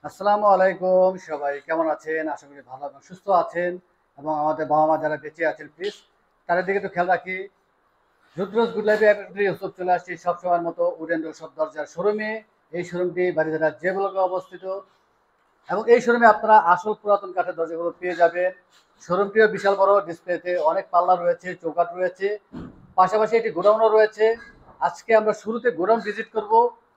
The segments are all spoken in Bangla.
আসসালামু আলাইকুম, সবাই কেমন আছেন? আশা করি ভালো এবং সুস্থ আছেন। এবং আমাদের বাবা মা যারা বেঁচে আছেন, প্লিজ তাদের দিকে একটু খেয়াল রাখি। রুদ্রজ গুড লাইফে ইউসুফ চলে আসছি সবসময়ের মতো উডেন সব দরজার শোরুমে। এই শোরুমটি বাড়িধারা যে ব্লকে অবস্থিত এবং এই শোরুমে আপনারা আসল পুরাতন কাঠের দরজাগুলো পেয়ে যাবেন। শোরুমটিও বিশাল বড়, ডিসপ্লেতে অনেক পাল্লা রয়েছে, চৌকাঠ রয়েছে, পাশাপাশি একটি গোডাউনও রয়েছে। আজকে আমরা শুরুতে গোডাউন ভিজিট করব।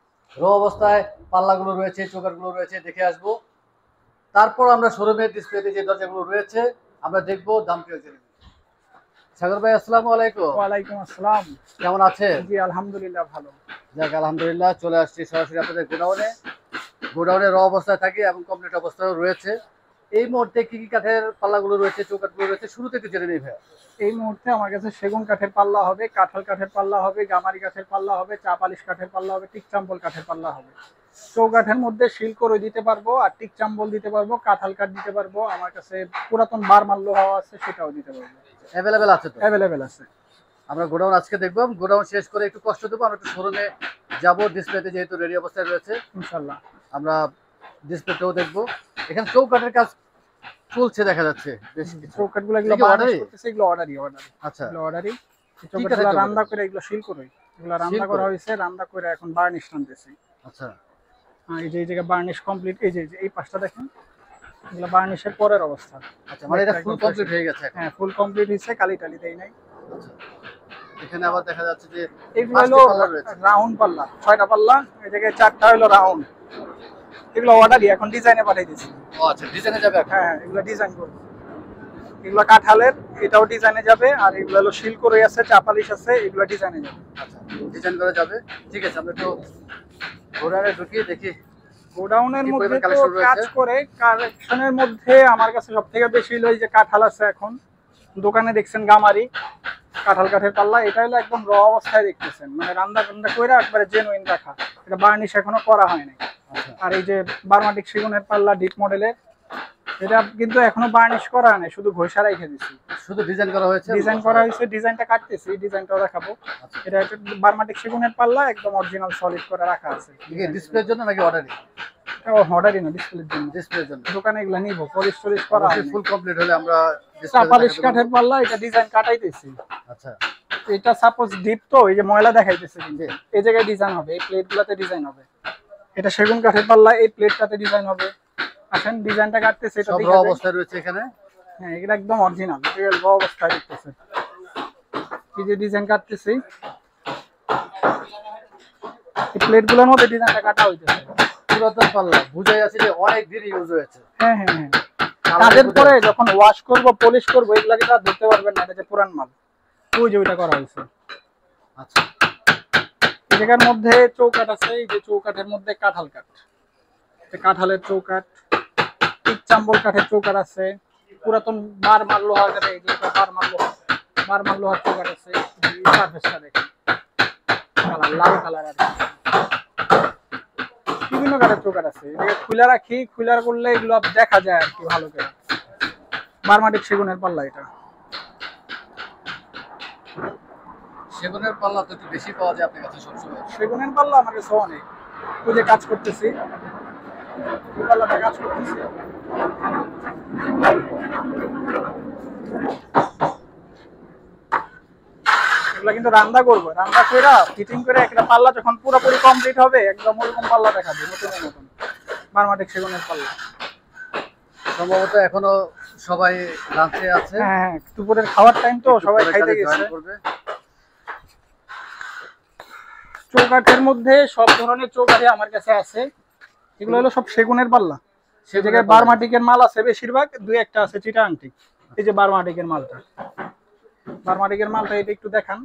র অবস্থায় পাল্লাগুলো রয়েছে, চৌকাঠগুলো রয়েছে, দেখে আসবো। তারপর আমরা শোরুমের ডিসপ্লেতে যে দরজাগুলো রয়েছে আমরা দেখবো, দামটিও জেনে নেব। সাগর ভাই, আসসালামু আলাইকুম। ওয়ালাইকুম আসসালাম। কেমন আছেন? জি আলহামদুলিল্লাহ ভালো। যাক, আলহামদুলিল্লাহ। চলে আসছি সরাসরি আপনাদের গোডাউনে। গোডাউনে র অবস্থায় থাকি এবং কমপ্লিট অবস্থায়ও রয়েছে। এই মুহূর্তে কি কি কাঠের পাল্লাগুলো রয়েছে, চৌকাঠগুলো রয়েছে, শুরুতে একটু জেনে নিই ভাই। এই মুহূর্তে আমার কাছে সেগুন কাঠের পাল্লা হবে, কাঁঠাল কাঠের পাল্লা হবে, গামারি কাঠের পাল্লা হবে, চা পালিশ কাঠের পাল্লা হবে, টিক চাম্বল কাঠের পাল্লা হবে। চৌকাঠের মধ্যে শিলকড়ই দিতে পারবো, আর টিক চাম্বল দিতে পারবো, কাঁঠাল কাঠ দিতে পারবো। আমার কাছে পুরাতন বারমাল লোহা আছে, সেটাও দিতে পারবো। অ্যাভেলেবেল আছে তো? অ্যাভেলেবেল আছে। আমরা গোডাউন আজকে দেখবো, গোডাউন শেষ করে একটু কষ্ট দেবো, আমরা একটু শোরুমে যাবো। ডিসপ্লেতে যেহেতু রেডি অবস্থায় রয়েছে, ইনশাল্লাহ আমরা ডিসপ্লেতেও দেখবো। এখানে চৌকাঠের কাজ চলছে দেখা যাচ্ছে বেশ কিছু। চৌকাঠ গুলো এগুলো এটা কি বার্নিশ অর্ডারই? করতেছে, এগুলো অর্ডারই। আচ্ছা, এগুলো অর্ডারই। ঠিক আছে। চৌকাঠগুলো রান্না করে, এগুলো শিলকড়ই, এগুলো রান্না করা শিল্প। হয়েছে, রান্না করে এখন বার্নিশ টানতেছি। আচ্ছা এই যে এই জায়গায় বার্নিশ কমপ্লিট, এই পাশটা দেখেন, এগুলো বার্নিশের পরের অবস্থা। আচ্ছা, মানে এটা ফুল কমপ্লিট হয়ে গেছে এখন। হ্যাঁ ফুল কমপ্লিট হয়েছে, কালি টালি দেই নাই। আচ্ছা, এখানে আবার দেখা যাচ্ছে যে এগুলো হলো পাঁচটি পাল্লা রয়েছে। রাউন্ড পাল্লা, 6টা পাল্লা, এই জায়গায় 4টা হলো রাউন্ড। এগুলো অর্ডারই, এখন ডিজাইনে পাঠিয়ে দিচ্ছি। ও আচ্ছা, ডিজাইনে যাবে এখন। হ্যাঁ এগুলো ডিজাইন করবো। এগুলো কাঁঠালের, এটাও ডিজাইনে যাবে। আর এগুলো হলো শিলকড়ই আছে, চাপালিশ আছে, এগুলো ডিজাইনে যাবে। আচ্ছা, ডিজাইন করা যাবে। ঠিক আছে, আমরা একটু ঘোড়ারে ঢুকিয়ে দেখি গোডাউনের কি মধ্যে পরিমাণ তো কালেকশন কাজ রয়েছে। করে, কালেকশনের মধ্যে আমার কাছে সব থেকে বেশি হলো এই যে কাঁঠাল আছে। এখন দোকানে দেখছেন গামারি কাঁঠাল কাঠের পাল্লা, এটা হলো একদম র অবস্থায় দেখতেছেন, মানে রান্না টান্না করে একবারে জেনুইন রাখা। এটা বার্নিশ এখনো করা হয় নাই। আচ্ছা, আর এই যে বার্মাটিক সেগুনের পাল্লা ডিপ মডেলের, এটা কিন্তু এখনো বার্নিশ করা হয় নাই, শুধু ঘষা রেখে দিছি। শুধু ডিজাইন করা হয়েছে। ডিজাইন করা হয়েছে, ডিজাইনটা কাটতেছি, ডিজাইনটাও দেখাবো। আচ্ছা, এটা একটা বার্মাটিক সেগুনের পাল্লা, একদম অরিজিনাল সলিড করে রাখা আছে। ডিসপ্লের জন্য নাকি অর্ডারই? অর্ডারই না, ডিসপ্লের জন্য। ডিসপ্লের জন্য। দোকানে এগুলো নিবো, পলিশ টলিশ করা হয় ফুল কমপ্লিট হলে আমরা চাপালিশ কাঠের পাল্লা, এটা ডিজাইন কাটাইতেছি। আচ্ছা, এটা সাপোজ ডিপ, তো এই যে ময়লা দেখাইতেছে, কিন্তু এই জায়গায় ডিজাইন হবে, এই প্লেট গুলাতে ডিজাইন হবে। এটা সেগুন কাঠের পাল্লা, এই প্লেটটাতে ডিজাইন হবে। আসেন ডিজাইনটা কাটতেছে, এটা সব র দেখে অবস্থায় রয়েছে এখানে। হ্যাঁ এটা একদম অরিজিনাল রিয়েল র অবস্থায় দেখতেছে। এই যে ডিজাইন কাটতেছি, এই প্লেট গুলোর মধ্যে ডিজাইনটা কাটা হইতেছে। পুরাতন পাল্লা বুঝাই আছে যে অনেক দিন ইউজ হয়েছে। হ্যাঁ হ্যাঁ হ্যাঁ। কাজের পরে যখন ওয়াশ করব, পলিশ করব, এগুলা কিন্তু আর ধরতে পারবেন না এটা যে পুরান মাল। ওই যে ওইটা করা হয়েছে। আচ্ছা, এই জায়গার মধ্যে চৌকাঠ আছে, এই যে চৌকাঠের মধ্যে কাঁঠাল কাঠ, কাঁঠালের চৌকাঠ, টিক চাম্বল কাঠের চৌকাঠ আছে, পুরাতন বারমাল লোহার, এই যে বারমাল লোহার চৌকাঠ আছে। সারফেসটা দেখেন, কালার লাল কালার। আর বিভিন্ন কাঠের চৌকাঠ আছে, এটাকে খুলে রাখি, খুলে করলে এগুলো দেখা যায় আর কি ভালো করে। বারমাটিক সেগুনের পাল্লা এটা। সেগুনের পাল্লা তো একটু বেশি পাওয়া যায় আপনার কাছে সবসময়। সেগুনের পাল্লা আমার কাছে অনেক। ওই যে কাজ করতেছি, ওই পাল্লাটা কাজ করতেছি। এগুলা কিন্তু রান্না করবো, রান্না করে ফিটিং করে একটা পাল্লা যখন পুরোপুরি কমপ্লিট হবে, একদম ওরকম পাল্লা দেখাবে, নতুনের মতন বারমাটিক সেগুনের পাল্লা। সম্ভবত এখনো সবাই লাঞ্চে আছে। হ্যাঁ হ্যাঁ, দুপুরের খাওয়ার টাইম তো, সবাই খাইতে গেছে। চৌকাঠের মধ্যে সব ধরনের চৌকাঠে আমার কাছে আছে। এগুলো হলো সব সেগুনের পাল্লা। সে জায়গায় বারমাটিকের মাল আছে বেশিরভাগ, দুই একটা আছে চিটাং টিক। এই যে বারমাটিকের মালটা, বারমাটিকের মালটা এটা একটু দেখান,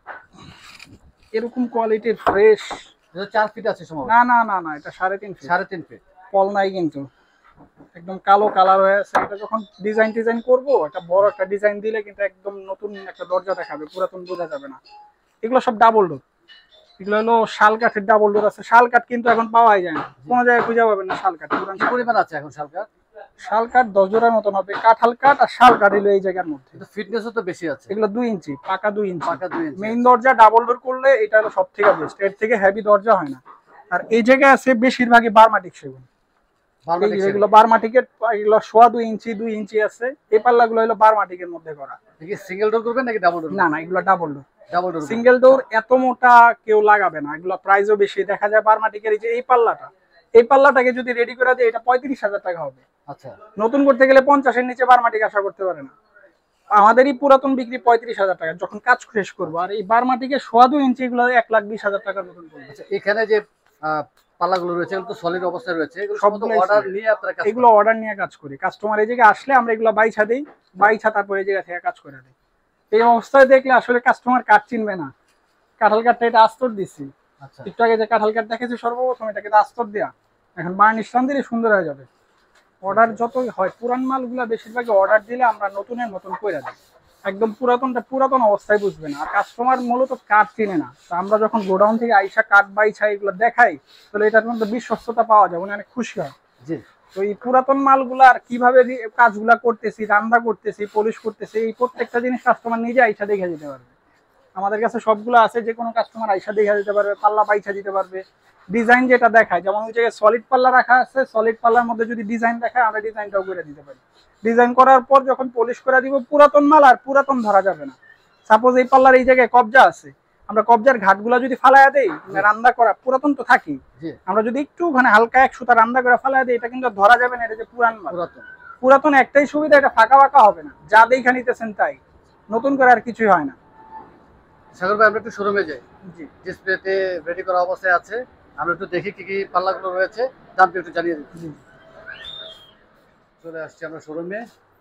এরকম কোয়ালিটির ফ্রেশ। 4 ফিট আছে সম্ভবত। না না না না, এটা 3.5 ফিট। 3.5 ফিট। পল নাই কিন্তু, একদম কালো কালার হয়ে আছে। এটা যখন ডিজাইন করবো, একটা বড় একটা ডিজাইন দিলে কিন্তু একদম নতুন একটা দরজা দেখাবে, পুরাতন বোঝা যাবে না। এগুলো সব ডাবল ডোর। এগুলো হলো শাল কাঠের ডাবল ডোর আছে। শাল কাঠ কিন্তু এখন পাওয়াই যায় না, কোনো জায়গায় খুঁজে পাবেন না শাল কাঠ। কি পরিমাণ আছে এখন শাল কাঠ? শাল কাঠ 10 জোড়ার মতন হবে। কাঁঠাল কাঠ আর শাল কাঠ হলো এই জায়গার মধ্যে। কিন্তু ফিটনেসও তো বেশি আছে। এগুলো 2 ইঞ্চি, পাকা 2 ইঞ্চি। পাকা 2 ইঞ্চি। মেইন দরজা ডাবল ডোর করলে এটা হলো সব থেকে বেস্ট, এর থেকে হেভি দরজা হয় না। আর এই জায়গায় আছে বেশিরভাগই বারমাটিক সেগুন। বারমাটিক সেগুন। এগুলো বারমাটিকের, এগুলো সোয়া 2 ইঞ্চি আছে। এই পাল্লাগুলো হলো বারমাটিকের মধ্যে করা। দেখি সিঙ্গেল ডোর করবেন নাকি ডাবল ডোর? না না, এগুলো double door. Double door. Single door এত মোটা কেউ লাগাবে না, এগুলো প্রাইসও বেশি। দেখা যায় বারমাটিকের এই পাল্লাটাকে যদি রেডি করে দেয় এটা 35,000 টাকা হবে। আচ্ছা, নতুন করতে গেলে 50-এর নিচে বারমাটিক আশা করতে পারে না। আমাদেরই পুরাতন বিক্রি 35,000 টাকা যখন কাজ শেষ করবো। আর এই বারমাটিকের সোয়া 2 ইঞ্চি এগুলো 1,20,000 টাকার মতন পড়বে। আচ্ছা, এখানে যে পাল্লাগুলো রয়েছে এগুলো তো সলিড অবস্থায় রয়েছে, এগুলো সব সবগুলাই অর্ডার solid। নিয়ে আপনারা কাজ এগুলো অর্ডার নিয়ে কাজ করি। কাস্টমার এই জায়গায় আসলে আমরা এগুলো বাইছা দেই, বাইছা তারপরে এই জায়গা থেকে কাজ করে দিই। এই অবস্থায় দেখলে আসলে কাস্টমার কাঠ চিনবে না। কাঁঠাল কাঠটা এটা আস্তর দিছি। করেন? আচ্ছা, একটু আগে যে কাঁঠাল কাঠ দেখেছি সর্বপ্রথম, এটাকে আস্তর দেয়া, এখন বার্নিশ টান দিলে সুন্দর হয়ে যাবে। অর্ডার যতই হয়, পুরান মালগুলা বেশিরভাগই অর্ডার দিলে আমরা নতুনের মতন করে দিই। একদম পুরাতনটা পুরাতন অবস্থায় বুঝবে না। আর কাস্টমার মূলত কাঠ চিনে না, তো আমরা যখন গোডাউন থেকে আইসা কাঠ বাইছা এগুলো দেখাই, তাহলে এটার মধ্যে বিশ্বস্ততা পাওয়া যায়, উনি অনেক খুশি হয়। জি। তো এই পুরাতন মালগুলা আর কিভাবে কাজগুলা করতেছি, রান্না করতেছি, পলিশ করতেছি, এই প্রত্যেকটা জিনিস কাস্টমার নিজে আইসা দেখে যেতে পারবে। আমাদের কাছে সবগুলো আছে, যে কোনো কাস্টমার আইসা দেখে দিতে পারবে, পাল্লা পাইসা দিতে পারবে। ডিজাইন যেটা দেখায়, যেমন ওই জায়গায় সলিড পাল্লা রাখা আছে, সলিড পাল্লার মধ্যে যদি ডিজাইন দেখায় আমরা ডিজাইনটাও করে দিতে পারি। ডিজাইন করার পর যখন পলিশ করে দিব, পুরাতন মাল আর পুরাতন ধরা যাবে না। সাপোজ এই পাল্লার এই জায়গায় কবজা আছে, আমরা কবজার ঘাটগুলা যদি ফালাইয়া দেই, রান্না করা পুরাতন তো থাকি, জি। আমরা যদি একটু মানে হালকা 1 সুতা রান্না করে ফালাইয়া দিই, এটা কিন্তু ধরা যাবে না এটা যে পুরান মাল। পুরাতন। পুরাতন একটাই সুবিধা, এটা ফাঁকা ফাঁকা হবে না, যা দেখা নিতেছেন তাই, নতুন করে আর কিছুই হয় না। সাগর ভাই, আমরা একটু শোরুমে যাই। জি ডিসপ্লেতে রেডি করা অবস্থায় আছে, আমরা একটু দেখি কি কি পাল্লাগুলো রয়েছে, দামটা একটু জানিয়ে দিই। জি। চলে আসছি আমরা শোরুমে।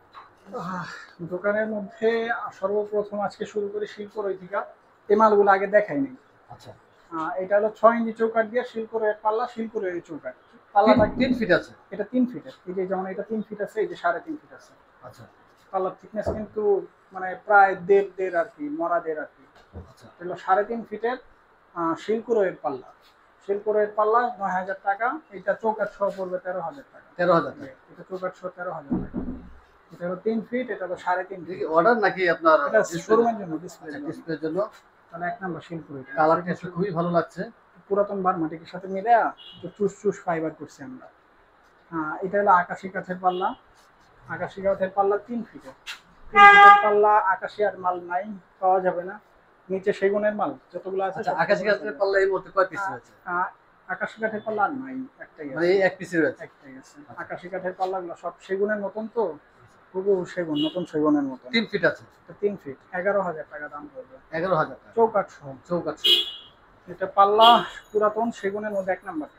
দোকানের মধ্যে সর্বপ্রথম আজকে শুরু করি শিল্পরই থেকে। এই মালগুলো আগে দেখাই নাই। আচ্ছা, এটা হলো 6 ইঞ্চি চৌকাঠ দিয়ে শিল্পরের পাল্লা, শিল্পরের চৌকাঠ। পাল্লাটা 3 ফিট আছে। এটা 3 ফিটের। এই যে যেমন এটা 3 ফিট আছে, এই যে 3.5 ফিট আছে। আচ্ছা, পাল্লার থিকনেস কিন্তু মানে প্রায় দেড় আর কি, মরা দেড় আর কি। আচ্ছা, এগুলো 3.5 ফিটের শিল্পরের পাল্লা। শিল্পরের পাল্লা 9,000 টাকা। এটা চৌকাঠ সহ পড়বে 13,000 টাকা। 13,000 টাকা। এটা চৌকাঠ সহ 13,000 টাকা। এটা হলো 3 ফিট, এটা হলো 3.5 ফিট। অর্ডার নাকি আপনার এটা শোরুমের জন্য, ডিসপ্লে ডিসপ্লের জন্য? তাহলে 1 নাম্বার শিল্প। এটা কালারটা একটু খুবই ভালো লাগছে। পুরাতন বারমাটিকের সাথে মিলে একটু চুস ফাইবার করছি আমরা। এটা হলো আকাশি কাঠের পাল্লা। আকাশি কাঠের পাল্লা 3 ফিটের। 3 ফিটের পাল্লা, আকাশি আর মাল নাই, পাওয়া যাবে না। নিচে সেগুনের মাল যতগুলো আছে। আচ্ছা, আকাশি কাঠের পাল্লা এই মুহূর্তে কয় পিস রয়েছে? আকাশি কাঠের পাল্লা আর নাই, একটাই মানে আছে। এই এক পিসই রয়েছে। একটাই আছে। আকাশি কাঠের পাল্লাগুলো সব সেগুনের মতন, তো হুবহু সেগুন, নতুন সেগুনের মতন। 3 ফিট আছে। 3 ফিট 11,000 টাকা দাম পড়বে। 11,000 টাকা। চৌকাঠ সহ। চৌকাঠ। এটা পাল্লা পুরাতন সেগুনের মধ্যে 1 নাম্বারটা।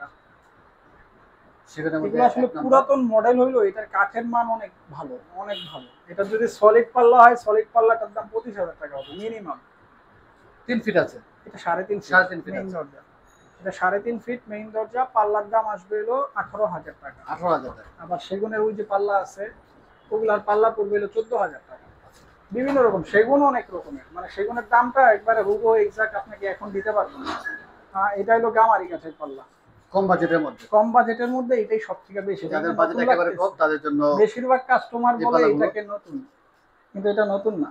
সেখানে এগুলো আসলে পুরাতন মডেল হইলো, এটার কাঠের মান অনেক ভালো, অনেক ভালো। এটা যদি সলিড পাল্লা হয়, সলিড পাল্লাটার দাম 25,000 টাকা হবে মিনিমাম। 3 ফিট আছে। এটা 3.5 3.5 ফিট মেইন আছে। দরজা। এটা 3.5 ফিট মেইন দরজা। পাল্লার দাম আসবে হলো 18,000 টাকা। 18,000 টাকা। আবার সেগুনের ওই যে পাল্লা আছে, ওগুলার পাল্লা পড়বে হলো 14,000 টাকা। বিভিন্ন রকম সেগুন, অনেক রকমের, মানে সেগুনের দামটা একবারে হুবহু এক্সাক্ট আপনাকে এখন দিতে পারবো না। এটা হলো গামারি কাঠের পাল্লা। কম বাজেটের মধ্যে। কম বাজেটের মধ্যে এটাই সবথেকে বেশি। যাদের বাজেট একেবারে কম তাদের জন্য বেশিরভাগ কাস্টমার এই বলে পাল্লাগুলো। এটাকে নতুন, কিন্তু এটা নতুন না।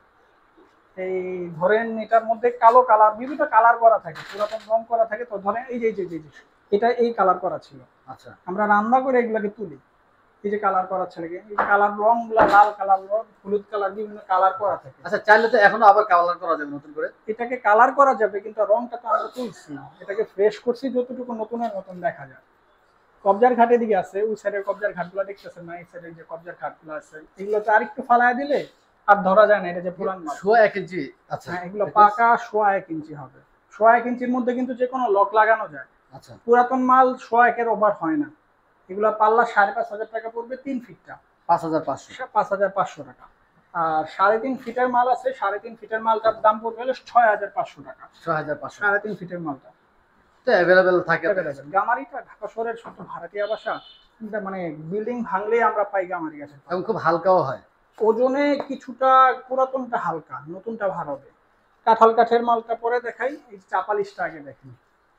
এই ধরেন এটার মধ্যে কালো কালার, বিভিন্ন কালার করা থাকে, পুরাতন রং করা থাকে। তো ধরেন এই যে এটা এই কালার করা ছিল, আচ্ছা, আমরা রান্না করে এগুলাকে তুলি। এই যে কালার করা ছিল, এই কালার রং গুলা, লাল কালার, হলুদ কালার, বিভিন্ন কালার করা থাকে। আচ্ছা, চাইলে তো এখনো আবার কালার করা যাবে নতুন করে। এটাকে কালার করা যাবে, কিন্তু রংটা তো আমরা তুলছি, এটাকে ফ্রেশ করছি যতটুকু নতুনের মতন দেখা যায়। কবজার ঘাটের দিকে আছে, ওই সাইডের কবজার ঘাটগুলো দেখতেছেন না, এই সাইডের যে কবজার ঘাটগুলো আছে, এগুলোতে আরেকটু ফালায় দিলে আর ধরা যায় না এটা যে পুরান মাল। 1 ইঞ্চি। আচ্ছা, হ্যাঁ, এগুলো পাকা 1.5 ইঞ্চি হবে। 1.5 ইঞ্চির মধ্যে কিন্তু যে কোনো লক লাগানো যায়। আচ্ছা, পুরাতন মাল 1.5 ওভার হয় না। এগুলো পাল্লা 5,500 টাকা পড়বে 3 ফিটটা। 5,500। 5,500 টাকা। আর 3.5 ফিটের মাল আছে, 3.5 ফিটের মালটার দাম পড়বে হলো 6,500 টাকা। 6,500। 3.5 ফিটের মালটা তো অ্যাভেলেবেল থাকে। গামারিটা ঢাকা শহরের ছোট ভাড়াটিয়া বাসা, এটা মানে বিল্ডিং ভাঙলেই আমরা পাই গামারি গাছের। এবং খুব হালকাও হয়। ওজনে কিছুটা পুরাতনটা হালকা, নতুনটা ভার হবে। কাঁঠাল কাঠের মালটা পরে দেখাই, এই চাপালিশটা আগে দেখেন।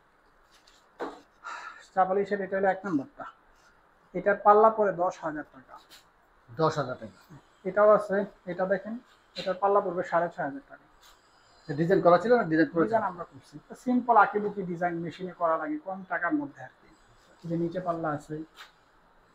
চাপালিশের এটা হলো 1 নাম্বারটা। এটার পাল্লা পরে 10,000 টাকা। 10,000 টাকা। এটাও আছে, এটা দেখেন, এটার পাল্লা পড়বে 6,500 টাকা। ডিজাইন করা ছিল না? ডিজাইন করেছে। ডিজাইন আমরা করছি, সিম্পল আঁকিবুকি ডিজাইন মেশিনে করা লাগে, কম টাকার মধ্যে আর কি। যে নিচে পাল্লা আছে,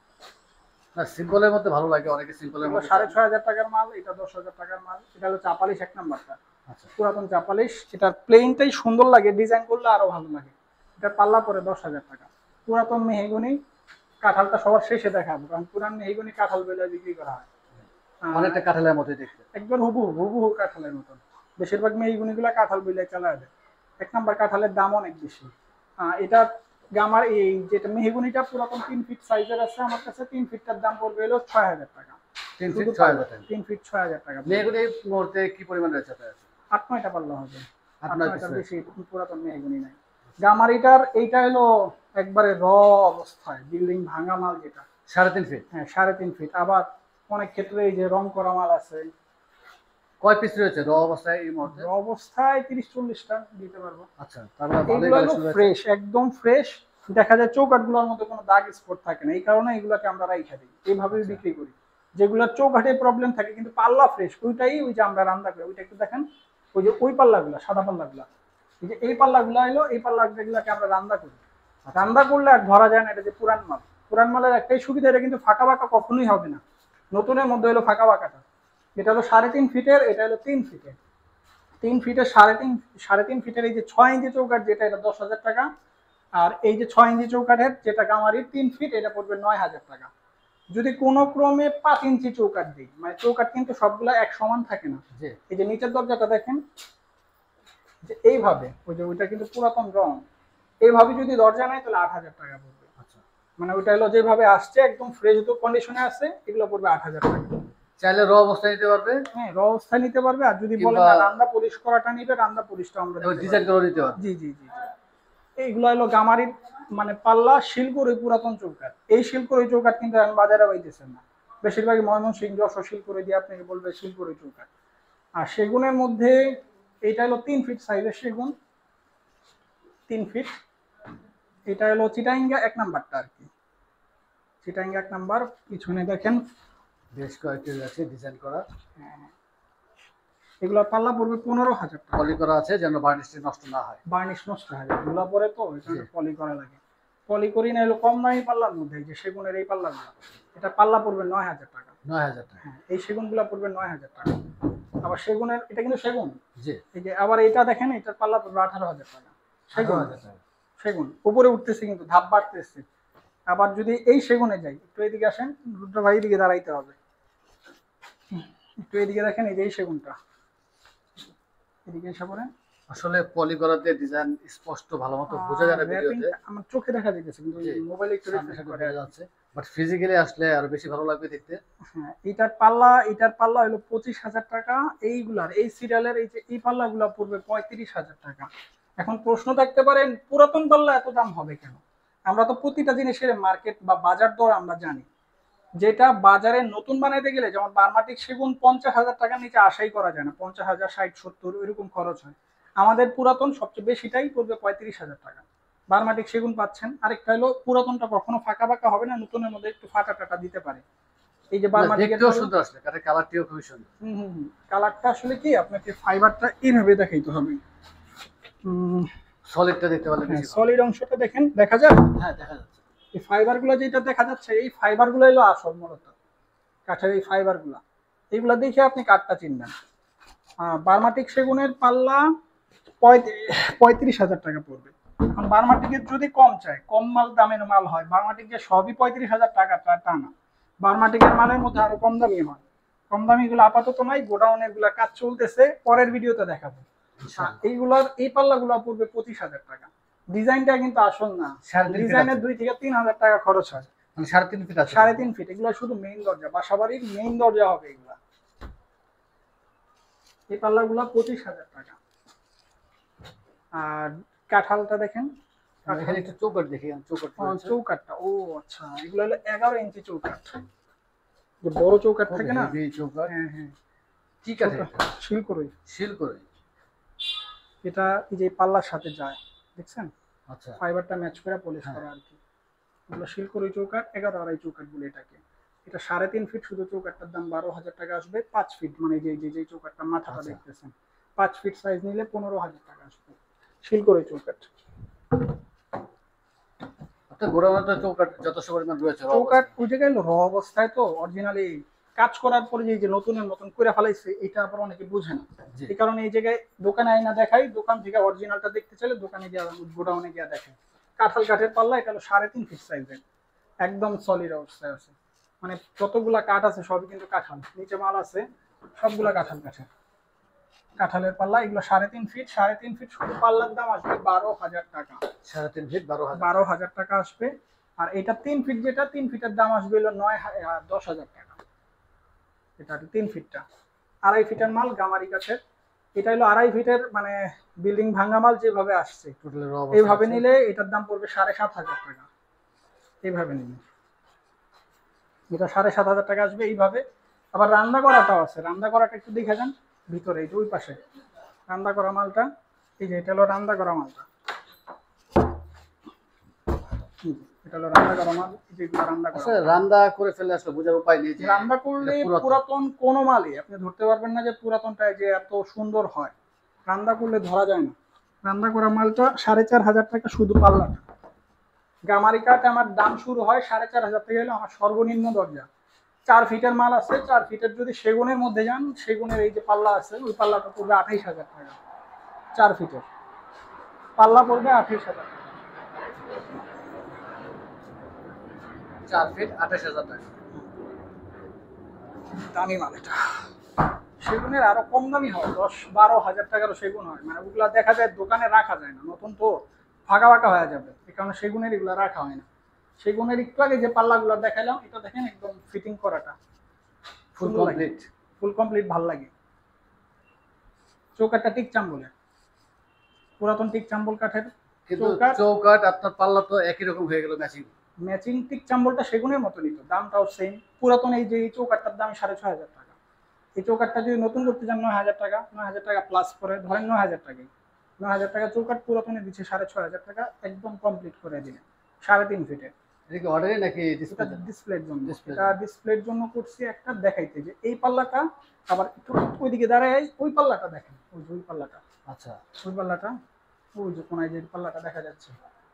না, সিম্পলের মধ্যে ভালো লাগে, অনেকে সিম্পলের মধ্যে 6,500 টাকার মাল, এটা 10,000 টাকার মাল। এটা হলো চাপালিশ 1 নাম্বারটা, আচ্ছা। পুরাতন চাপালিশ। এটার প্লেনটাই সুন্দর লাগে, ডিজাইন করলে আরো ভালো লাগে। এটা পাল্লা পরে 10,000 টাকা। পুরাতন মেহগনি, কাঁঠালটা সবার শেষে দেখাবো, কারণ পুরান মেহগনি কাঁঠাল বেলা বিক্রি করা হয়। অনেকটা কাঁঠালের মতো দেখতে। একবার হুবহু কাঁঠালের মতন। বেশিরভাগ মেহগনিগুলো কাঁঠাল বেলে চালা যায়। 1 নাম্বার কাঁঠালের দাম অনেক বেশি। এটা আমার এই যেটা মেহগনিটা পুরাতন 3 ফিট সাইজের আছে আমার কাছে। 3 ফিটটার দাম পড়বে হলো 6,000 টাকা। 3 ফিট 6,000 টাকা। 3 ফিট 6,000 টাকা। মেহগনি মুহূর্তে কি পরিমাণ রয়েছে আপনার কাছে? 8-9টা পাল্লা হবে। 8-9 8-9টার পিস বেশি পুরাতন মেহগনি নাই। গামারিটার এইটা হলো একবারে অবস্থায়, বিল্ডিং ভাঙা মাল যেটা। 3.5 ফিট। হ্যাঁ, 3.5 ফিট। আবার অনেক ক্ষেত্রে এই যে রং করা মাল আছে। কয় পিস রয়েছে র অবস্থায় এই মুহূর্তে? অবস্থায় 30-40টা দিতে পারবো। আচ্ছা, তারপরে ভালোই এগুলো হলো কালেকশন রয়েছে। ফ্রেশ, একদম ফ্রেশ। দেখা যায় চৌকাঠগুলোর মধ্যে কোনো দাগ স্পট থাকে না, এই কারণে এগুলোকে আমরা রাইখা দিই, এইভাবেই আচ্ছা। বিক্রি করি। যেগুলোর চৌকাঠে প্রবলেম থাকে কিন্তু পাল্লা ফ্রেশ, ওইটাই ওই যে আমরা রান্না করি। ওইটা একটু দেখেন, ওই যে ওই পাল্লাগুলো, সাদা পাল্লাগুলো, এই যে এই পাল্লাগুলো হলো এই পাল্লাগুলোকে আমরা রান্না করি। রান্না করলে আর ধরা যায় না এটা যে পুরান মাল। পুরান মালের একটাই সুবিধা, এটা কিন্তু ফাঁকা বাঁকা কখনোই হবে না। নতুনের মধ্যে হলো ফাঁকা বাঁকাটা। এটা হলো 3.5 ফিটের, এটা হলো 3 ফিটের। 3 ফিটের 3.5 ফিটের এই যে 6 ইঞ্চি চৌকাঠ যেটা, এটা 10,000 টাকা। আর এই যে 6 ইঞ্চি চৌকাঠের যেটা গামারির 3 ফিট, এটা পড়বে 9,000 টাকা। যদি কোনো ক্রমে 5 ইঞ্চি চৌকাঠ দিই, মানে চৌকাঠ কিন্তু সবগুলা এক সমান থাকে না। জি। এই যে নিচের দরজাটা দেখেন, যে এইভাবে, ওই যে ওইটা কিন্তু পুরাতন রং, এইভাবে যদি দরজা নেয় তাহলে 8,000 টাকা পড়বে। আচ্ছা। মানে ওইটা হলো যেভাবে আসছে একদম ফ্রেশ কন্ডিশনে আছে, এগুলো পড়বে 8,000 টাকা। চাইলে র অবস্থায় নিতে পারবে হ্যাঁ, র অবস্থায় নিতে পারবে। আর যদি বলেন কিংবা না রান্না পলিশ করাটা নিবে, রান্না পলিশটা আমরা এবং দিতে ডিজাইন পারবো। করে নিতে পারবে। জি জি জি জি। এইগুলো হলো গামারির মানে পাল্লা শিলকুর ওই পুরাতন চৌকাঠ। এই শিলকুর ওই চৌকাঠ কিন্তু এখন বাজারে পাইতেছেন না। বেশিরভাগই ময়মনসিংহ, যশোর শিলকুরে দিয়ে আপনাকে বলবে শিলকুর ওই চৌকাঠ। আর সেগুনের মধ্যে এইটা হলো 3 ফিট সাইজের সেগুন, 3 ফিট। এটা হলো চিটাইঙ্গা 1 নাম্বারটা আর কি। চিটাইঙ্গা 1 নাম্বার। পিছনে দেখেন বেশ কয়েকটি রয়েছে ডিজাইন করা। এগুলো পাল্লা পড়বে 15,000 টাকা। পলি করা আছে যেন বার্নিশটি নষ্ট না হয়। বার্নিশ নষ্ট হয়, ধুলা পরে তো ওই জন্য পলি করা লাগে। পলি করি না, এলো কম দামি পাল্লার মধ্যে, এই যে সেগুনের এই পাল্লাগুলো, এটা পাল্লা পড়বে 9,000 টাকা। 9,000 টাকা। হ্যাঁ, এই সেগুনগুলো পড়বে 9,000 টাকা। আবার সেগুনের এটা কিন্তু সেগুন। জি। এই যে আবার এটা দেখেন, এটার পাল্লা পড়বে 18,000 টাকা। সেগুন, 18,000 টাকা। সেগুন উপরে উঠতেছে কিন্তু ধাপ বাড়তেছে। আবার যদি এই সেগুনে যাই, একটু এদিকে আসেন, রুদ্র ভাই দিকে দাঁড়াইতে হবে। একটু এদিকে দেখেন, এই যে এই সেগুনটা, এদিকে এসে পড়েন। আসলে পলি করাতে ডিজাইন স্পষ্ট ভালো মতো বোঝা যায় না ভিডিওতে। আমার চোখে দেখা যাইতেছে কিন্তু জি। মোবাইলে একটু সামনে রিফ্রেশ সামনে করে। বোঝা যাচ্ছে, বাট ফিজিক্যালি আসলে আরো বেশি ভালো লাগবে দেখতে। হ্যাঁ, এটার পাল্লা হলো 25,000 টাকা। এইগুলার এই সিরিয়ালের এই যে এই পাল্লাগুলা পড়বে 35,000 টাকা। এখন প্রশ্ন থাকতে পারেন, পুরাতন পাল্লা এত দাম হবে কেন? আমরা তো প্রতিটা জিনিসের মার্কেট বা বাজার দর আমরা জানি। যেটা বাজারে নতুন বানাইতে গেলে, যেমন বার্মাটিক সেগুন 50,000 টাকার নিচে আশাই করা যায় না। 50,000, 60, 70 এরকম খরচ হয়। আমাদের পুরাতন সবচেয়ে বেশিটাই পড়বে 35,000 টাকা। বার্মাটিক সেগুন পাচ্ছেন। আরেকটা হলো পুরাতনটা কখনো ফাঁকা বাঁকা হবে না, নতুনের মধ্যে একটু ফাটা টাটা দিতে পারে। এই যে না, বার্মাটিকের দেখতেও সুন্দর আসলে, কাঠের কালারটিও খুবই সুন্দর। কালারটা আসলে কি, আপনাকে ফাইবারটা এইভাবে দেখাইতে হবে। সলিডটা দেখতে পারলে বেশি ভালো। সলিড অংশটা দেখেন, দেখা যায়। হ্যাঁ, দেখা যাচ্ছে। এই ফাইবারগুলো যেটা দেখা যাচ্ছে, এই ফাইবারগুলো হলো আসল মূলত কাঠের। এই ফাইবারগুলো, এইগুলা দেখে আপনি কাঠটা চিনবেন। বার্মাটিক সেগুনের পাল্লা 35,000 টাকা পড়বে। এখন বার্মাটিকের যদি কম চায়, কম মাল দামের মাল হয়, বার্মাটিক যে সবই 35,000 টাকা তা না। বার্মাটিকের মালের মধ্যে আরো কম দামি হয়। কম দামি গুলো আপাতত নাই, গোডাউনের গুলা কাজ চলতেছে, পরের ভিডিওতে দেখাবো। এইগুলার এই পাল্লাগুলো পড়বে 25,000 টাকা। ডিজাইনটা কিন্তু আসল না, 3.5 ফিট ডিজাইনের আছে। 2 থেকে 3,000 টাকা খরচ হয়। মানে 3.5 ফিট আছে। 3.5 ফিট, এগুলো শুধু মেইন দরজা, বাসাবাড়ির মেইন দরজা হবে এগুলা। এই পাল্লাগুলো 25,000 টাকা। আর কাঁঠালটা দেখেন, এখানে একটু চৌকাঠ দেখি, চৌকাঠ রয়েছে। চৌকাঠটা, ও আচ্ছা, এগুলো হলো 11 ইঞ্চি চৌকাঠ। যে বড় চৌকাঠ থাকে না, হেভি চৌকাঠ। হ্যাঁ হ্যাঁ, কি কাঠের এটা? শিলকরই। শিল করে। এটা এই যে পাল্লার সাথে যায়, দেখছেন আচ্ছা। ফাইবারটা ম্যাচ করে পলিশ হ্যাঁ। করা আর কি। এগুলো শিলকরই চৌকাঠ, 11 চৌকাঠ বলে এটাকে। এটা 3.5 ফিট, শুধু চৌকাঠটার দাম 12,000 টাকা আসবে। 5 ফিট মানে যে চৌকাঠটা মাথাটা আচ্ছা। দেখতেছেন, 5 ফিট সাইজ নিলে 15,000 টাকা আসবে শিলকরই চৌকাঠ। তো গোডাউনে তো চৌকাঠ যথেষ্ট পরিমাণ রয়েছে raw চৌকাঠ অবস্থায়। ওই জায়গায় র অবস্থায় তো অরিজিনালি কাজ করার পরে যে নতুনের মতন করে ফেলাইছে এটা আবার অনেকে বুঝে না। জি। এই কারণে এই জায়গায় দোকানে আইনা দেখাই, দোকান থেকে অরিজিনালটা দেখতে চাইলে দোকানে গিয়ে গোডাউনে গিয়ে দেখে। কাঁঠাল কাঠের পাল্লা এটা হলো 3.5 ফিট সাইজের, একদম সলিড অবস্থায় আছে। মানে যতগুলা কাঠ আছে সবই কিন্তু কাঁঠাল, নিচে মাল আছে সবগুলা কাঁঠাল কাঠের। কাঁঠালের পাল্লা এগুলো 3.5 ফিট, 3.5 ফিট শুধু পাল্লার দাম আসবে 12,000 টাকা। 3.5 ফিট 12,000। 12,000 টাকা আসবে। আর এটা 3 ফিট, যেটা 3 ফিটের দাম আসবে হলো 10,000 টাকা। এটা 3 ফিটটা 2.5 ফিটের মাল গামারি কাঠের। এটা হলো 2.5 ফিটের, মানে বিল্ডিং ভাঙা মাল যেভাবে আসছে টোটালি raw এইভাবে অবস্থায়। নিলে এটার দাম পড়বে 7,500 টাকা। এইভাবে নিলে এটা 7,500 টাকা আসবে এইভাবে। আবার রান্না করাটাও আছে, রান্না করাটা একটু দেখে যান ভিতরে, এই যে ওই পাশে রান্না করা মালটা, এই যে এটা হলো রান্না করা মালটা। এটা হলো রান্না করা মাল, যেগুলো রান্না করা আসলে রান্না করে ফেললে আসলে বোঝার উপায় নেই যে রান্না করলে এটা পুরাতন। পুরাতন কোনো মালই আপনি ধরতে পারবেন না যে পুরাতনটা যে এত সুন্দর হয়। রান্না করলে ধরা যায় না। রান্না করা মালটা 4,500 টাকা শুধু পাল্লাটা। গামারি কাঠ আমার দাম শুরু হয় 4,500 থেকে, হলো আমার সর্বনিম্ন দরজা। 4 ফিটের মাল আছে, 4 ফিটের যদি সেগুনের মধ্যে যান, সেগুনের এই যে পাল্লা আছে ওই পাল্লাটা পড়বে 28,000 টাকা। 4 ফিটের পাল্লা পড়বে 28,000 টাকা। 4 ফিট 28,000 টাকা। দামি মাল এটা। সেগুনের আরো কম দামি হয়, 10-12 হাজার টাকারও সেগুন হয়। মানে ওগুলা দেখা যায় দোকানে রাখা যায় না, নতুন তো ফাঁকা ফাঁকা হয়ে যাবে, এই কারণে সেগুনের এগুলা রাখা হয় না। সেগুনের একটু আগে যে পাল্লাগুলো দেখাইলাম এটা দেখেন একদম ফিটিং করাটা ফুল সুন্দর লাগে, কমপ্লিট। ফুল কমপ্লিট ভাল লাগে। চৌকাঠটা টিক চাম্বলের, পুরাতন টিক চাম্বল কাঠের কিন্তু চৌকাঠ। চৌকাঠ আপনার পাল্লা তো একই রকম হয়ে গেল ম্যাচিং। ম্যাচিং টিক চাম্বলটা সেগুনের মতনই তো, দামটাও সেম। পুরাতন এই যে এই চৌকাঠটার দাম 6,500 টাকা। এই চৌকাঠটা যদি নতুন করতে চান 9,000 টাকা, 9,000 টাকা প্লাস করে ধরেন 9,000 টাকাই। 9,000 টাকা চৌকাঠ পুরাতনে দিচ্ছে 6,500 টাকা, একদম কমপ্লিট করে দিলেন 3.5 ফিটে। এটা কি অর্ডারে নাকি এটা ডিসপ্লে? ডিসপ্লের জন্য, Display এটা ডিসপ্লের জন্য করছি একটা দেখাইতে যে এই পাল্লাটা। আবার একটু ওইদিকে দাঁড়ায় ওই পাল্লাটা দেখেন, ওই যে ওই পাল্লাটা, আচ্ছা। ওই পাল্লাটা, ওই যে কোনায় যে পাল্লাটা দেখা যাচ্ছে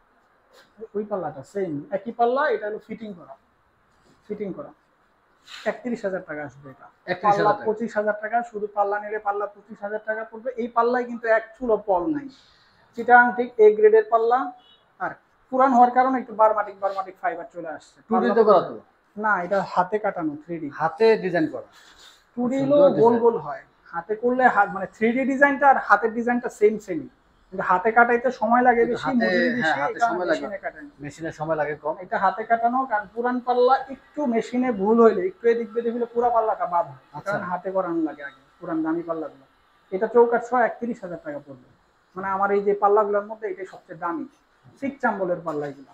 ওই পাল্লাটা সেম একই পাল্লা। এটা হলো ফিটিং করা, ফিটিং করা। 31,000 টাকা আসবে এটা। 31,000 পাল্লা টাকা। 25,000 টাকা, শুধু পাল্লা নিলে পাল্লা 25,000 টাকা পড়বে। এই পাল্লায় কিন্তু এক চুলো পল নাই, চিটাং ঠিক এ গ্রেডের পাল্লা। আর পুরান হওয়ার কারণে একটু বারমাটিক বারমাটিক ফাইবার চলে আসছে। 2D তে করা তো? না, এটা হাতে কাটানো 3D। হাতে ডিজাইন করা। 2D হলো সুন্দর গোল design। গোল হয়, হাতে করলে হাত মানে 3D ডিজাইনটা আর হাতের ডিজাইনটা সেম সেমই, কিন্তু হাতে কাটাইতে সময় লাগে কিন্তু বেশি, হাতে, মজুরি হ্যাঁ, বেশি, হাতে এই কারণে সময় লাগে। মেশিনে কাটায়। মেশিনের সময় লাগে কম। এটা হাতে কাটানো, কারণ পুরান পাল্লা একটু মেশিনে ভুল হইলে, একটু এদিক বেদিক হলে পুরা পাল্লাটা বাদ হয়, আচ্ছা। কারণ হাতে করানো লাগে আগে পুরান দামি পাল্লাগুলো। এটা চৌকাঠ সহ 31,000 টাকা পড়বে। মানে আমার এই যে পাল্লাগুলোর মধ্যে এটাই সবচেয়ে দামি ঠিক চাম্বলের পাল্লা এগুলো।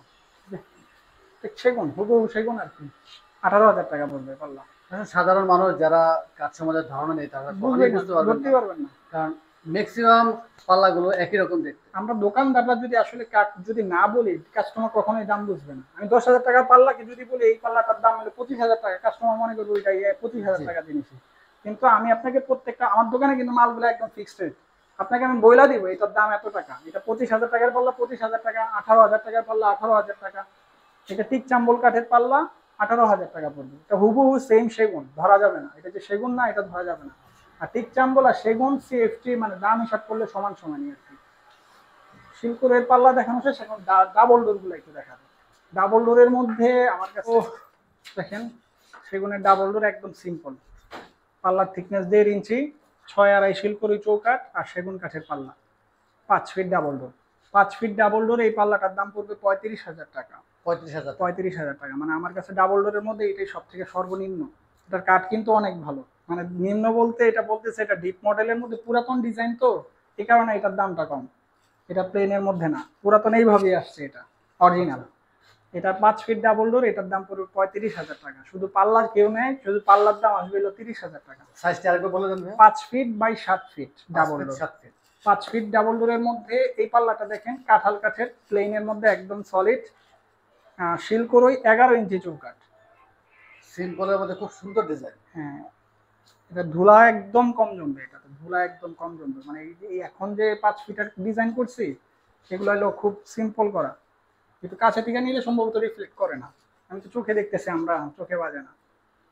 ঠিক সেগুন, হুবহু সেগুন আর কি। 18,000 টাকা পড়বে পাল্লা। এখন সাধারণ মানুষ যারা কাঠ সম্বন্ধে ধারণা নেই তারা কখনোই বুঝতে পারবেন ধরতে না, পারবেন না। কারণ ম্যাক্সিমাম পাল্লাগুলো একই রকম দেখতে। আমরা দোকানদাররা যদি আসলে কাঠ যদি না বলি, কাস্টমার কখনোই দাম বুঝবে না। আমি 10,000 টাকার পাল্লাকে যদি বলি এই পাল্লাটার দাম হলো 25,000 টাকা, কাস্টমার মনে করবে ওইটাই 25,000 টাকা জিনিস। কিন্তু আমি আপনাকে প্রত্যেকটা, আমার দোকানে কিন্তু মালগুলো একদম ফিক্সড রেট। আপনাকে আমি বইলা দিব এটার দাম এত টাকা, এটা 25,000 টাকার পাল্লা 25,000 টাকা, 18,000 টাকার পাল্লা 18,000 টাকা। এটা ঠিক চাম্বল কাঠের পাল্লা 18,000 টাকা পড়বে। এটা হুবহু সেম সেগুন, ধরা যাবে না এটা যে সেগুন না, এটা ধরা যাবে না। আর ঠিক চাম্বল আর সেগুন সিএফটি মানে দাম হিসাব করলে সমান সমানই আর কি। শিলপুরের পাল্লা দেখানো শেষ, এখন ডাবল ডোর গুলো একটু দেখাবো। ডাবল ডোরের মধ্যে আমার কাছে দেখেন সেগুনের ডাবল ডোর একদম সিম্পল। পাল্লার থিকনেস 1.5 ইঞ্চি, 6.5 শিলপুরি চৌকাঠ আর সেগুন কাঠের পাল্লা, 5 feet double door. 5 feet double door এই পাল্লাটার দাম পড়বে 35,000 টাকা। 35,000 টাকা। 35,000 টাকা, মানে আমার কাছে ডাবল ডোরের মধ্যে এটাই সব থেকে সর্বনিম্ন। এটার কাঠ কিন্তু অনেক ভালো, মানে নিম্ন বলতে এটা বলতেছে এটা ডিপ মডেলের মধ্যে পুরাতন ডিজাইন তো, এই কারণে এটার দামটা কম। এটা প্লেনের মধ্যে না, পুরাতন এইভাবেই আসছে, এটা অরিজিনাল। এটা 5 ফিট ডাবল ডোর, এটার দাম পড়বে 35,000 টাকা। শুধু পাল্লার কেউ নেয়, শুধু পাল্লার দাম আসবে হলো 30,000 টাকা। সাইজটা আরেকবার বলে দেন ভাই। 5 feet by 7 feet double door. 7 feet. 5 feet double ডোরের মধ্যে এই পাল্লাটা দেখেন কাঁঠাল কাঠের, প্লেনের মধ্যে একদম সলিড, শিলকোরই 11 ইঞ্চি চৌকাঠ। সিম্পলের মধ্যে খুব সুন্দর ডিজাইন। হ্যাঁ, এটা ধুলা একদম কম জমবে, এটা ধুলা একদম কম জমবে। মানে এই এখন যে 5 ফিটের ডিজাইন করছি এগুলো হলো খুব সিম্পল করা। কিন্তু কাছে থেকে নিলে সম্ভবত রিফ্লেক্ট করে না। আমি তো চোখে দেখতেছি, আমরা চোখে বাজে না।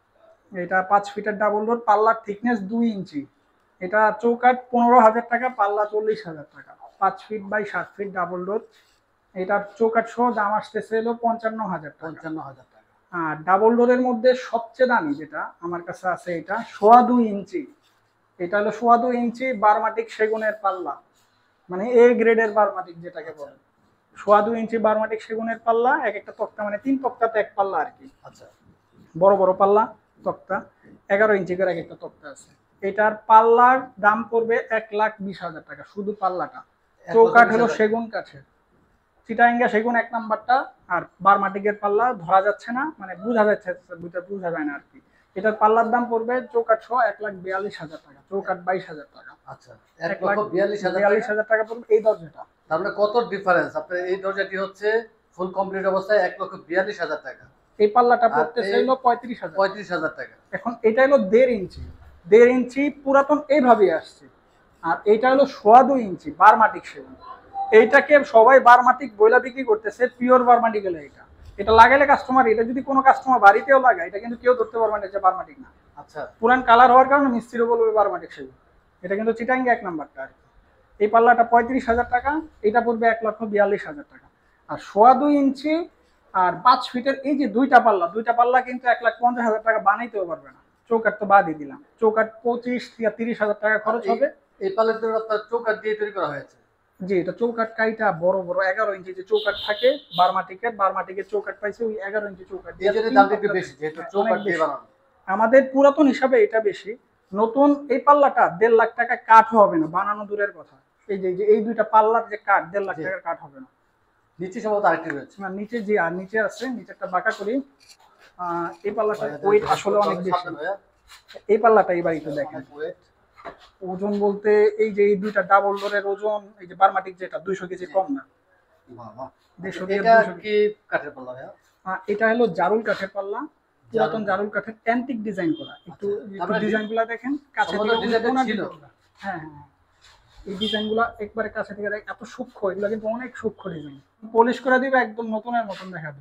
এটা 5 ফিটের ডাবল ডোর, পাল্লার থিকনেস 2 ইঞ্চি। এটা চৌকাঠ 15,000 টাকা, পাল্লা 40,000 টাকা। 5 feet by 7 feet double door. এটার চৌকাঠ সহ দাম আসতেছে হলো 55,000 টাকা। 55,000 টাকা। আর ডাবল ডোরের মধ্যে সবচেয়ে দামি যেটা আমার কাছে আছে, এটা 2.25 ইঞ্চি। এটা হলো 2.25 ইঞ্চি বার্মাটিক সেগুনের পাল্লা, মানে এ গ্রেডের বার্মাটিক যেটাকে বলে। 2.25 ইঞ্চি বার্মাটিক সেগুনের পাল্লা, এক একটা তক্তা, মানে 3 তক্তাতে এক পাল্লা আর কি। আচ্ছা, বড় বড় পাল্লা তক্তা, 11 ইঞ্চি করে এক একটা তক্তা আছে। এটার পাল্লার দাম পড়বে 1,20,000 টাকা, শুধু পাল্লাটা। চৌকাঠ হলো সেগুন কাঠের, চিটাঙ্গা সেগুন 1 নাম্বারটা। আর বার্মাটিকের পাল্লা ধরা যাচ্ছে না, মানে বোঝা যাচ্ছে, বোঝা যায় না আর কি। এটার পাল্লার দাম পড়বে চৌকাঠ সহ 1,42,000 টাকা, চৌকাঠ 22,000 টাকা। আচ্ছা, 1,42,000 42,000 টাকা পড়বে এই দরজাটা। তার মানে কত ডিফারেন্স? আপনার এই দরজাটি হচ্ছে ফুল কমপ্লিট অবস্থায় 1,42,000 টাকা, এই পাল্লাটা আর পড়তেছে এই হলো 35,000। 35,000 টাকা। এখন এটা হলো 1.5 ইঞ্চি, 1.5 ইঞ্চি পুরাতন এইভাবেই আসছে। আর এইটা হলো 2.25 ইঞ্চি বার্মাটিক সেগুন। এইটাকে সবাই বার্মাটিক বইলা বিক্রি করতেছে, পিওর বার্মাটিক হলো এটা। এটা লাগাইলে কাস্টমার, এটা যদি কোনো কাস্টমার বাড়িতেও লাগায়, এটা কিন্তু কেউ ধরতে পারবে না যে বার্মাটিক না। আচ্ছা, পুরান কালার হওয়ার কারণে মিস্ত্রিও বলবে বার্মাটিক সেগুন। এটা কিন্তু চিটাঙ্গে 1 নাম্বারটা আর কি। এই পাল্লাটা 35,000 টাকা, এটা পড়বে 1,42,000 টাকা। আর 2.25 ইঞ্চি আর 5 ফিটের এই যে দুইটা পাল্লা কিন্তু 1,50,000 টাকা বানাইতেও পারবে না। চৌকাঠ তো বাদই দিলাম, চৌকাঠ 25,000-30,000 টাকা খরচ হবে। এই পাল্লাটি আপনার চৌকাঠ দিয়ে তৈরি করা হয়েছে? জি, এটা চৌকাঠ কাইটা বড় বড় 11 ইঞ্চি যে চৌকাঠ থাকে বার্মাটিকের চৌকাঠ পাইছে ওই 11 ইঞ্চি চৌকাঠ দিয়ে। এই জন্য দামটা একটু বেশি, যেহেতু চৌকাঠ দিয়ে বানানো। আমাদের পুরাতন হিসাবে এটা বেশি। নতুন এই পাল্লাটা 1.5 লাখ টাকা কাঠ হবে না, বানানো দূরের কথা। এই যে এই দুইটা পাল্লার যে কাঠ 1.5 লাখ টাকার কাঠ হবে না। নিচে সম্ভবত আরেকটি রয়েছে। না, নিচে যে আর নিচে আছে, নিচেরটা বাঁকা করি। এই পাল্লাটা ওয়েট আসলে অনেক বেশি। এই পাল্লাটা এবার একটু দেখেন, ওজন বলতে এই যে এই দুইটা ডাবল ডোরের ওজন, এই যে বার্মাটিক যেটা 200 কেজি কম না। বাবা, 150 এটা কি কাঠের পাল্লা ভাইয়া? এটা হলো জারুল কাঠের পাল্লা, পুরাতন জারুল কাঠের অ্যান্টিক ডিজাইন করা। একটু ডিজাইনগুলো দেখেন কাছে থেকে। হ্যাঁ হ্যাঁ, এই ডিজাইনগুলো একবারে কাছে থেকে দেখ, এত সূক্ষ্ম, এগুলো কিন্তু অনেক সূক্ষ্ম ডিজাইন। পলিশ করে দিবে একদম নতুনের মতন দেখাবে,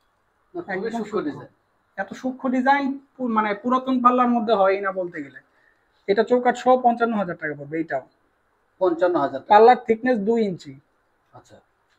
একদম সূক্ষ্ম ডিজাইন। এত সূক্ষ্ম ডিজাইন মানে পুরাতন পাল্লার মধ্যে হয় না বলতে গেলে। এটা চৌকাঠ সহ 55,000 টাকা পড়বে। এইটাও 55,000 টাকা। পাল্লার থিকনেস 2 ইঞ্চি। আচ্ছা,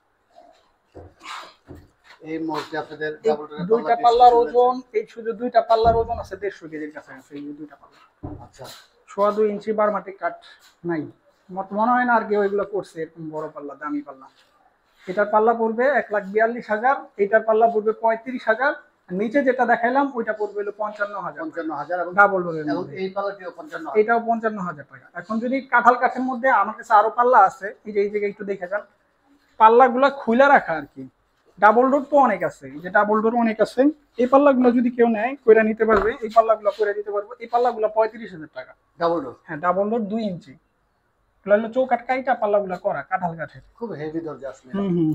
এই মুহূর্তে আপনাদের দুইটা পাল্লার ওজন, এই শুধু দুইটা পাল্লার ওজন আছে 150 কেজির কাছাকাছি। এই দুইটা পাল্লা। আচ্ছা, 2.25 ইঞ্চি বার্মাটিক কাঠ নাই, মনে হয় না আর কি ওইগুলো করছে এরকম বড় পাল্লা, দামি পাল্লা। এটার পাল্লা পড়বে 1,42,000, এটার পাল্লা পড়বে 35,000। নিচে যেটা দেখাইলাম ওইটা পড়বে হলো 55,000 ডাবল ডোরের। এই পাল্লাটিও 55,000, এটাও 55,000 টাকা। এখন যদি কাঁঠাল কাঠের মধ্যে আমার কাছে আরো পাল্লা আছে, এই যে এই জায়গায় একটু দেখে যান, পাল্লাগুলা খুলে রাখা আর কি। ডাবল ডোর তো অনেক আছে, এই যে ডাবল ডোর অনেক আছে। এই পাল্লাগুলো যদি কেউ নেয় কইরা নিতে পারবে, এই পাল্লাগুলো কইরা দিতে পারবো। এই পাল্লাগুলো 35,000 টাকা ডাবল ডোর। হ্যাঁ, ডাবল ডোর 2 ইঞ্চি। এগুলো হলো চৌকাঠ কাইটা পাল্লাগুলো করা কাঁঠাল কাঠের। খুব হেভি দরজা আসলে।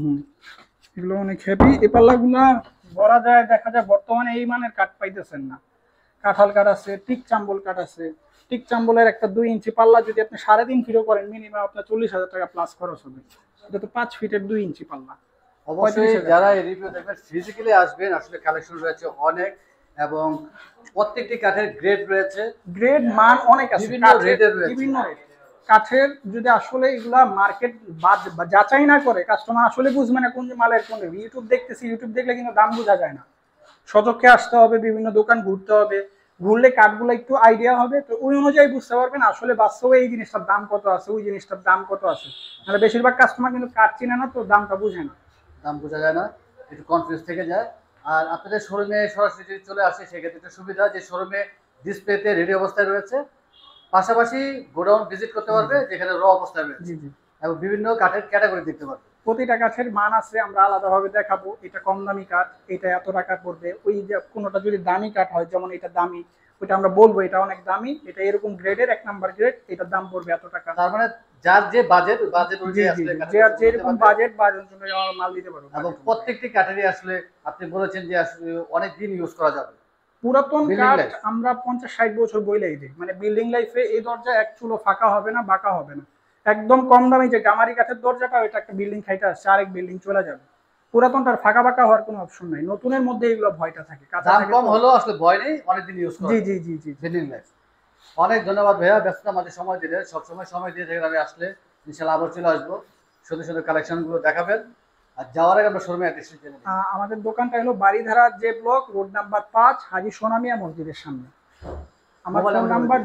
এগুলো অনেক হেভি। এই পাল্লাগুলা বলা যায়, দেখা যায় বর্তমানে এই মানের কাঠ পাইতেছেন না। কাঁঠাল কাঠ আছে, টিক চাম্বল কাঠ আছে। টিক চাম্বলের একটা 2 ইঞ্চি পাল্লা যদি আপনি 3.5 ফিটও করেন, মিনিমাম আপনার 40,000 টাকা প্লাস খরচ হবে। এটা তো 5 ফিটের 2 ইঞ্চি পাল্লা। অবশ্যই যারা এই রিভিউ দেখবেন ফিজিক্যালি আসবেন, আসলে কালেকশন রয়েছে অনেক, এবং প্রত্যেকটি কাঠের গ্রেড রয়েছে, গ্রেড মান অনেক আছে, বিভিন্ন রেটের রয়েছে। বিভিন্ন রেট কাঠের। যদি আসলে এগুলা মার্কেট যাচাই না করে কাস্টমার আসলে বুঝবে না কোন মালের কোন। ইউটিউব দেখতেছি, ইউটিউব দেখলে কিন্তু দাম বোঝা যায় না। সচক্ষে আসতে হবে, বিভিন্ন দোকান ঘুরতে হবে, ঘুরলে কাঠগুলো একটু আইডিয়া হবে, তো ওই অনুযায়ী বুঝতে পারবেন আসলে বাস্তবে এই জিনিসটার দাম কত আছে, ওই জিনিসটার দাম কত আছে। মানে বেশিরভাগ কাস্টমার কিন্তু কাঠ চিনে না, তো দামটা বুঝে না, দাম বোঝা যায় না, একটু কনফিউজ থেকে যায়। আর আপনাদের শোরুমে সরাসরি যদি চলে আসে সেক্ষেত্রে একটা সুবিধা, যে শোরুমে ডিসপ্লেতে রেডি অবস্থায় রয়েছে, পাশাপাশি গোডাউন ভিজিট করতে পারবে যেখানে র অবস্থায় রয়েছে, এবং বিভিন্ন কাঠের ক্যাটাগরি দেখতে পারবে। প্রতিটা কাঠের মান আছে, আমরা আলাদাভাবে দেখাবো। এটা কম দামি কাঠ, এটা এত টাকা পড়বে। ওই যে কোনোটা যদি দামি কাঠ হয়, যেমন এটা দামি, ওইটা আমরা বলবো এটা অনেক দামি, এটা এরকম গ্রেডের 1 নাম্বার গ্রেড, এটার দাম পড়বে এত টাকা। তার মানে যার যে বাজেট অনুযায়ী আসলে যেরকম বাজেট জন্য মাল দিতে পারবো। এবং প্রত্যেকটি কাঠেরই আসলে আপনি বলেছেন যে আসলে অনেক দিন ইউজ করা যাবে। পুরাতন কাঠ আমরা 50-60 বছর বইলেই দিই, মানে বিল্ডিং লাইফে এই দরজা এক চুলো ফাঁকা হবে না, বাঁকা হবে না। একদম কম দামি যে গামারি কাঠের দরজাটা, ওইটা একটা বিল্ডিং খাইতে আসছে, আরেক বিল্ডিং চলে যাবে। পুরাতনটার ফাঁকা ফাঁকা হওয়ার কোনো অপশন নাই, নতুনের মধ্যে এগুলো ভয়টা থাকে, কাঁচা দাম থাকে কম তো। হলেও আসলে ভয় নেই, অনেকদিন ইউজ করা জি যায়। জি জি জি জি। Genuine life. অনেক ধন্যবাদ ভাইয়া, ব্যস্ততার মাঝে সময় দিলে, সবসময় সময় দিয়ে থাকেন। আমি আসলে ইনশাল্লাহ আবার চলে আসবো, সুন্দর সুন্দর কালেকশন গুলো দেখাবেন। আর যাওয়ার আগে আমরা শোরুমে অ্যাড্রেস জেনে নিই। আমাদের দোকানটা হলো Baridhara J block, road number 5, Haji Sonamiya মসজিদের সামনে। আমার মোবাইল ফোন নাম্বার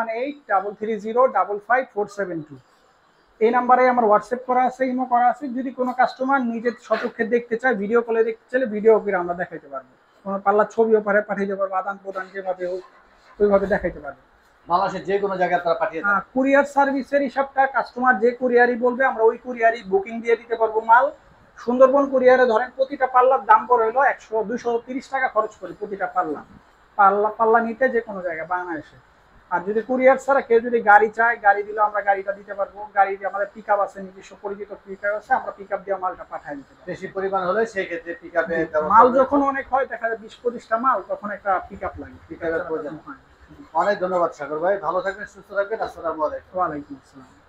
01833055472। এই নাম্বারে আমার হোয়াটসঅ্যাপ করা আছে, ইমো করা আছে। যদি কোনো কাস্টমার নিজে সচক্ষে দেখতে চায়, ভিডিও কলে দেখতে চাইলে ভিডিও করে আমরা দেখাইতে পারবো। কোনো পাল্লার ছবিও পাঠিয়ে দিতে পারবো, আদান প্রদান যেভাবে হোক ওইভাবে দেখাইতে পারবো। বাংলাদেশের যে কোনো জায়গায় তারা পাঠিয়ে দেন। কুরিয়ার সার্ভিসের হিসাবটা কাস্টমার যে কুরিয়ারই বলবে আমরা ওই কুরিয়ারই বুকিং দিয়ে দিতে পারবো মাল। সুন্দরবন কুরিয়ারে ধরেন প্রতিটা পাল্লার দাম পড়ে হলো 230 টাকা খরচ করি প্রতিটা পাল্লা নিতে, যে কোনো জায়গায় বাংলাদেশে। আর যদি কুরিয়ার ছাড়া কেউ যদি গাড়ি চায়, গাড়ি দিলে আমরা গাড়িটা দিতে পারবো। গাড়ি আমাদের পিক আপ আছে, নিজস্ব পরিচিত পিক আপ আছে, আমরা পিক আপ দিয়ে মালটা পাঠিয়ে দিতে পারবো। বেশি পরিমাণ হলে সেই ক্ষেত্রে পিকআপে মাল যখন অনেক হয়, দেখা যায় 20-25টা মাল, তখন একটা পিক আপ লাগে। পিকআপের প্রয়োজন হয়। অনেক ধন্যবাদ সাগর ভাই, ভালো থাকবেন, সুস্থ থাকবেন। আসসালামু আলাইকুম। ওয়ালাইকুম আসসালাম।